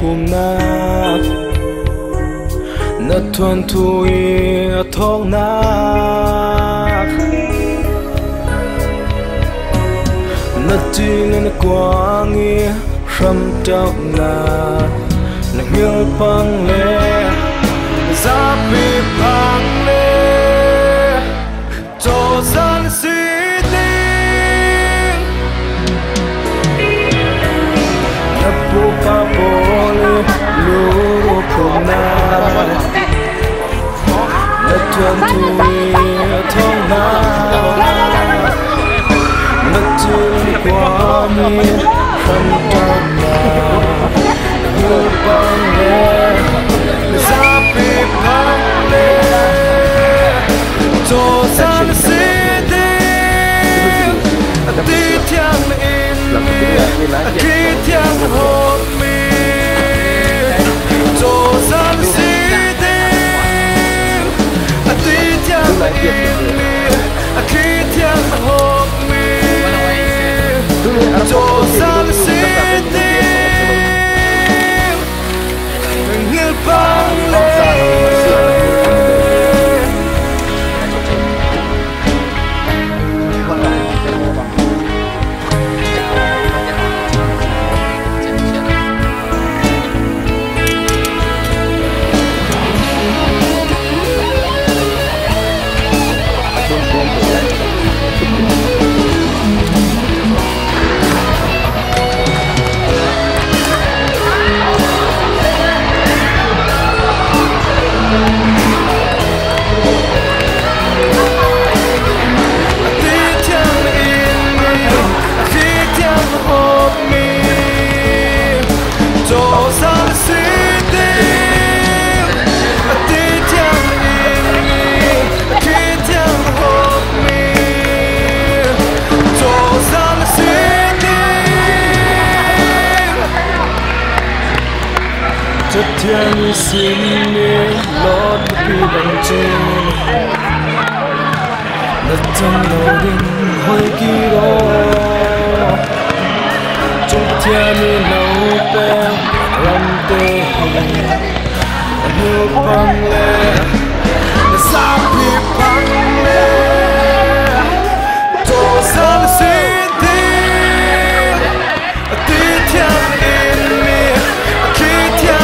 phum na na thuần thui thong na na chi lên quang nghe râm trao na na ngơ băng lệ giá bị băng lệ cho gian si tình na bu pa bole lu phum na na thuần thui thong na na chi lên quang nghe râm trao na ngơ băng lệ giá bị băng lệ cho gian si tình tí thiang in khi thiang hồn mi cho gian si tình tí thiang in khi thiang hồn mi cho gian si băng lệ chất thiên xin nghe lót bị bằng trên đất trong đầu đinh hơi kỳ đó chất thiên nấu bè làm tê hình nước băng lệ xa bị băng lệ cho gian xin tin tí thiên in mi khi thiên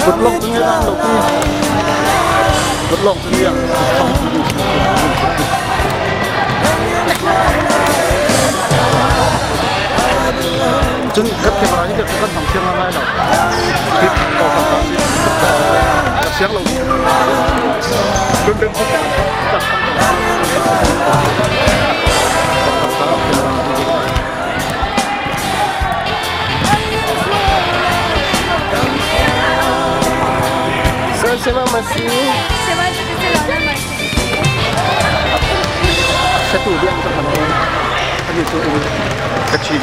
vật lộn như thế nào vật lộn như thế nào chân cắt cái vào những cái cắt thòng thiên này đâu tiếp vào thòng đó sáng lâu đừng đừng cắt Você vai macio. Você vai ter que ser olha mais. Satu dia kita kan ada tu kecil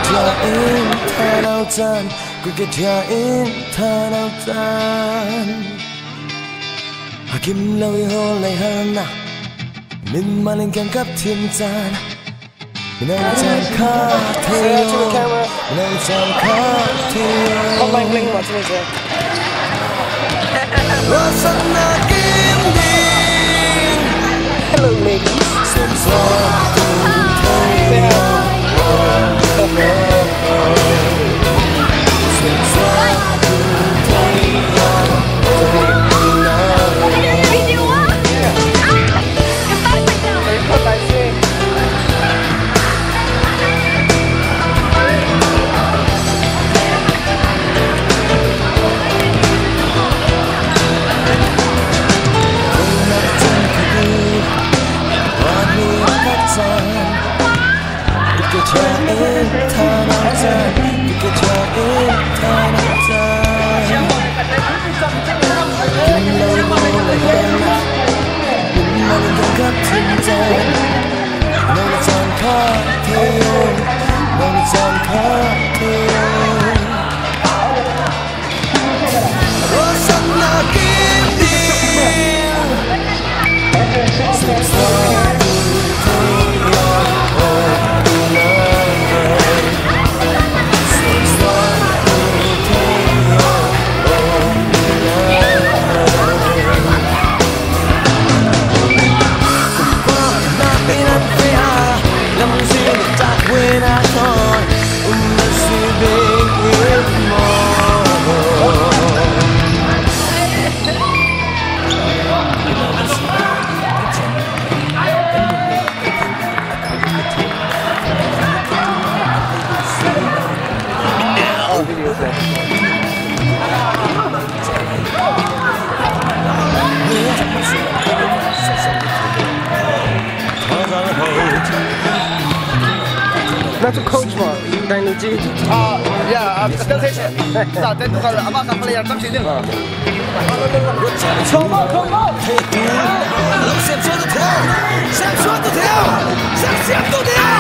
in tha nào chan Cricket in tha nào chan Hakim lâu ho lại hơn na Mình mà lên càng cấp thiên chan Mình đang chan khá thế Mình đang chan khá thế Không bành linh vào trên đây Và sẵn na kim đi Hello ladies. Xem gió cùng thấy Xem gió cùng thấy Video á? Cái tay mình nào? Không phải xe. That's a coach mà, đại nữ chi. Yeah, still patient. Dạ, tên tôi là ama sang player tâm trí đi. Không xem số tiếp theo Xem số tiếp theo Xem tiếp theo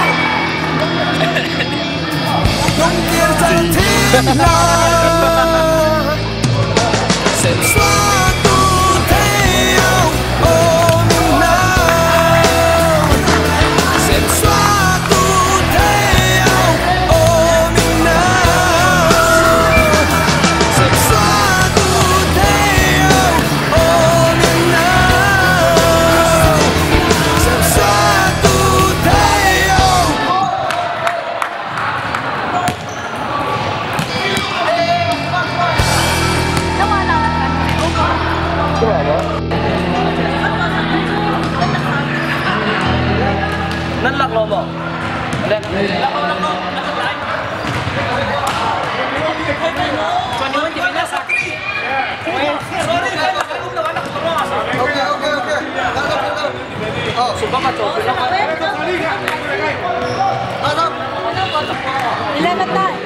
Không kia rằng thiên là Xem số tiếp theo Oh now Xem số tiếp theo Oh now Xem số tiếp theo Oh now Xem số tiếp theo Đâu mà là Cái bảo đó. Năn lặng lo bỏ. Lên. Còn nếu chỉ là sạc đi. Sumpah kacau. lên mặt tay.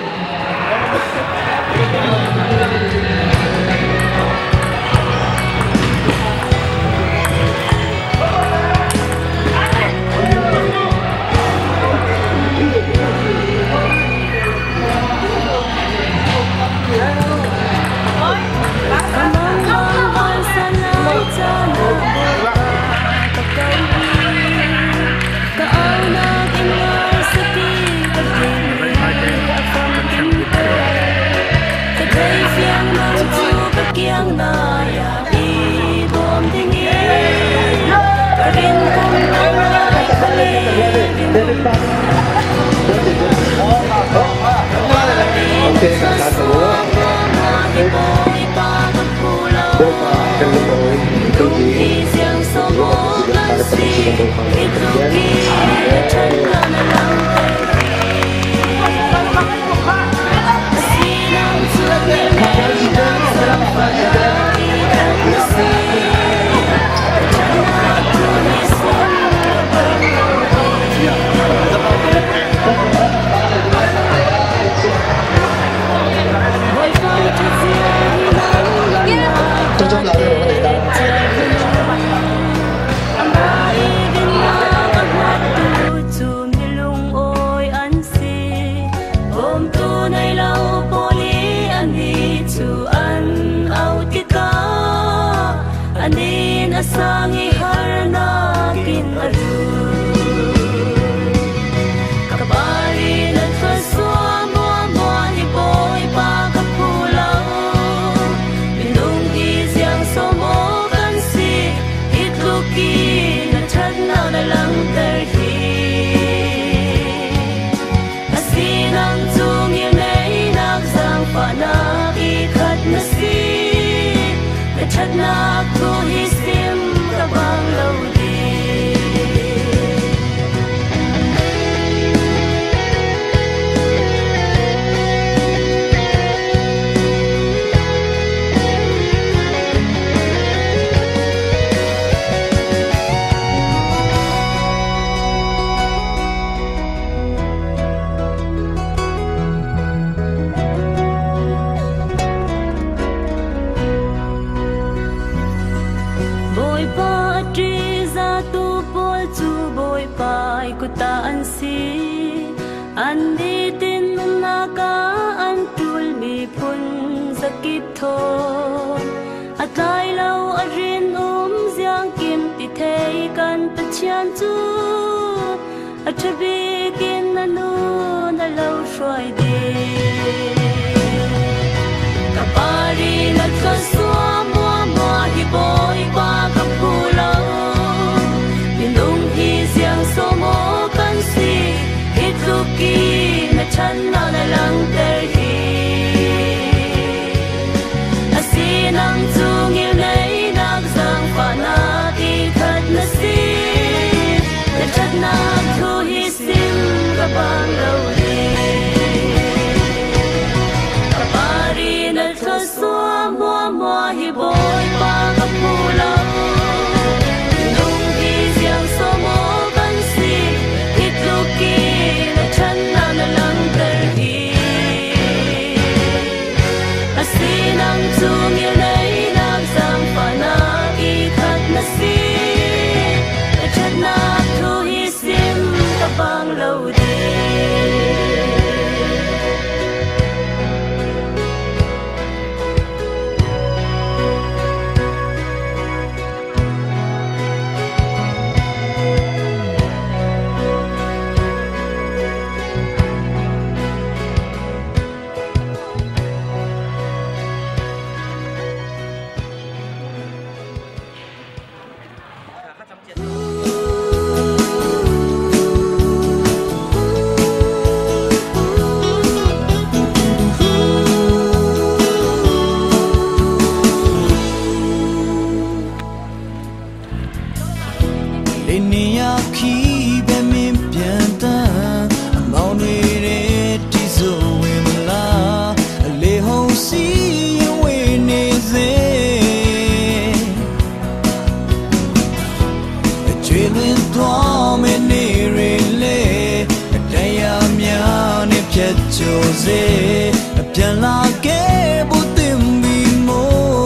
Kiang na ya di bom tingi karin kong na kali Okay, kakak semua. Tinggi. Sudah pada asangi harna kin aru kabari na faswa mo hi boy pa kapulau minung gizyang somo kan si itluki na chadna na lang terhi asinang tung yunay nagsang pana ikat na si na chadna ko hisim kabang laudi kutaan si andi din naga antul mi pun sakit tho at lai lau arin ziang kim ti thei kan pachian chu at chabi kin nanu na lau shoi de kapari na kaswa mo hi boy pa kapulau minung hi siang somo kan si hitluki na channa na lang terhi asinang tungil nay nagsang pana ikat na si na channa thu hisim kabang laudi kapari na kaswa mo hi boy pa kapulau asinang tumil nay nagsang pana ikat na si at na thu hisim kabang laudi Jose, bien la que butim bimo.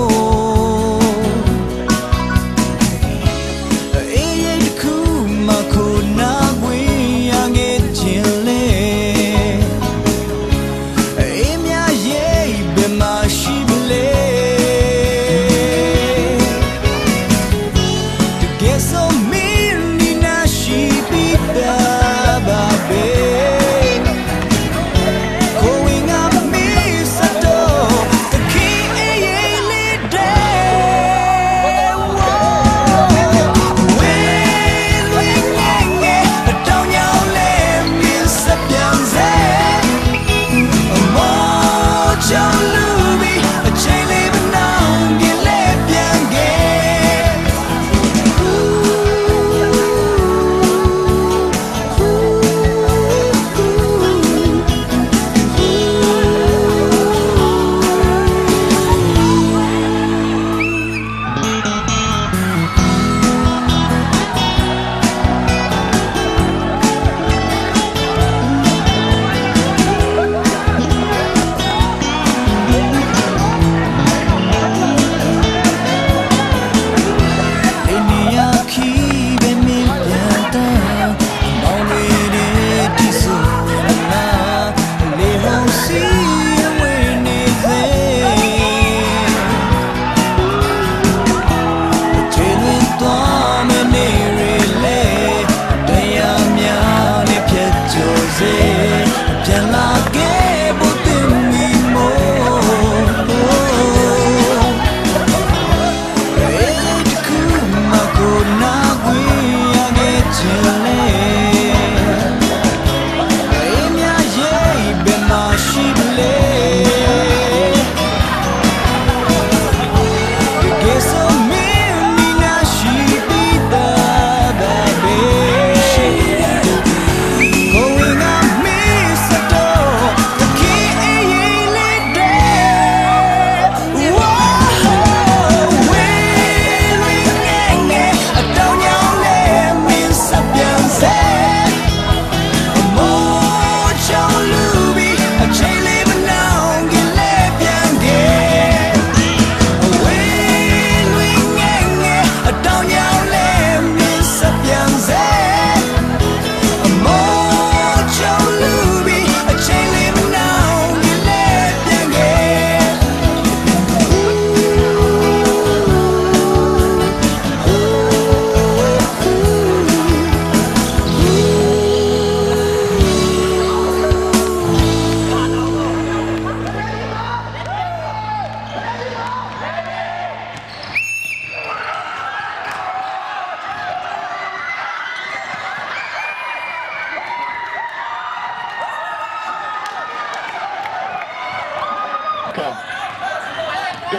Eye kuma kuna gwi ange chile. Emya ye bema shibile. To get so many na shibida babe. Going up me, so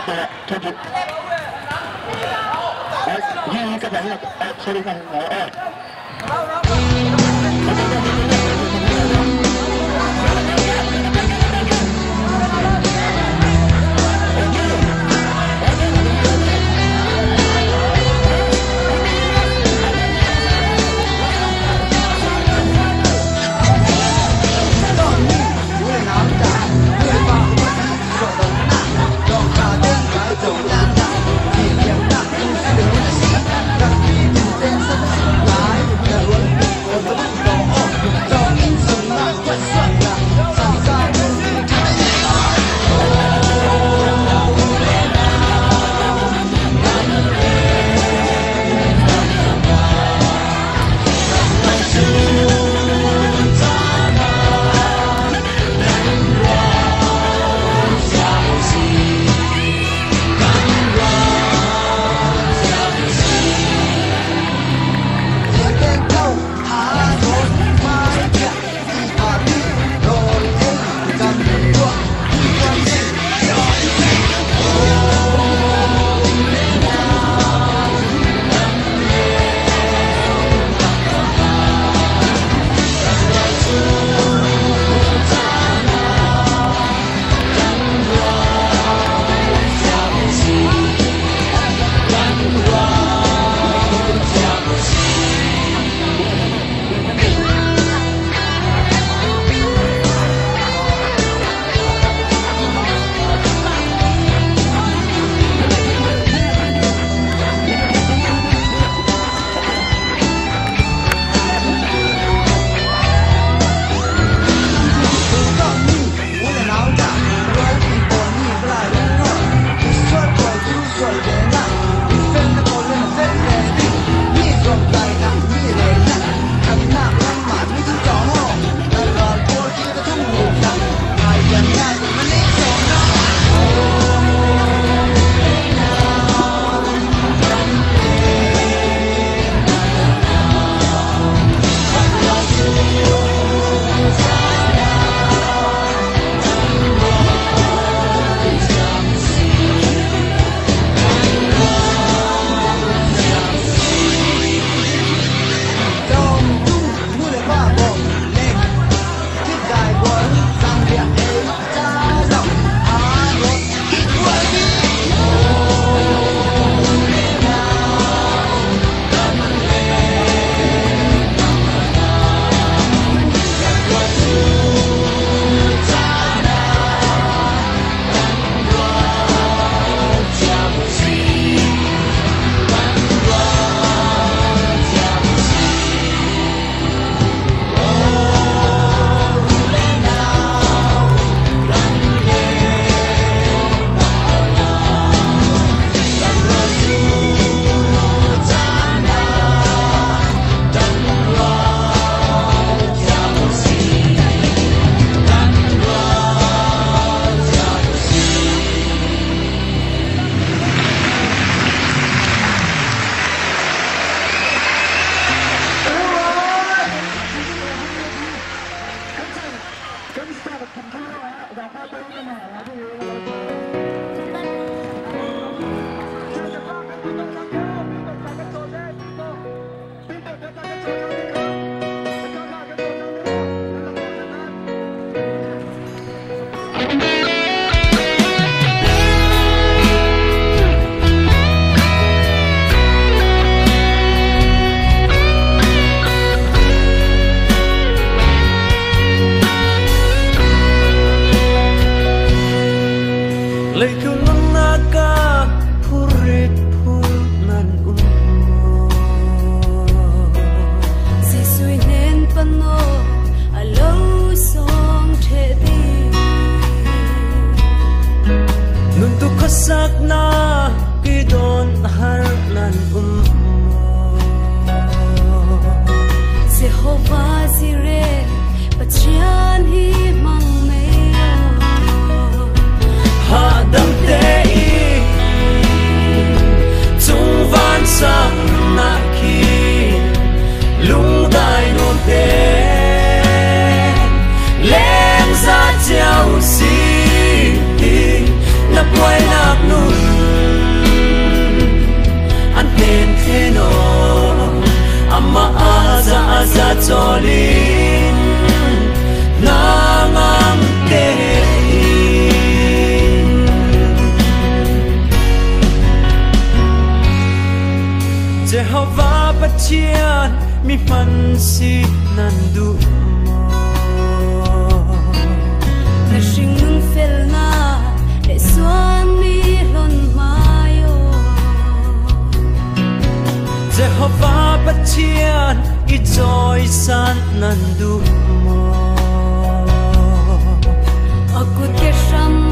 Leikunanaga purit purnana lin nangang te Jehovah Pathian mi man si nan du na sing fel na le suan mi lon mayo Jehovah Pathian i joy san nan du aku te sham